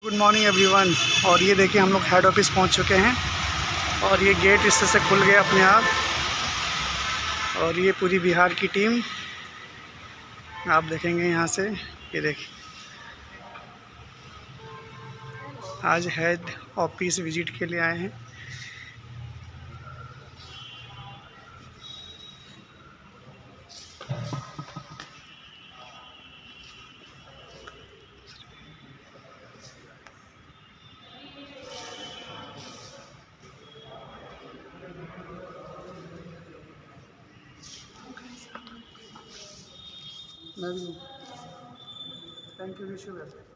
Good morning everyone. और ये देखिए हम लोग हेड ऑफिस पहुंच चुके हैं और ये गेट इससे से खुल गया अपने आप। और ये पूरी बिहार की टीम आप देखेंगे यहाँ से। ये देखिए आज हेड ऑफिस विजिट के लिए आए हैं। मैं भी thank you, wish you well.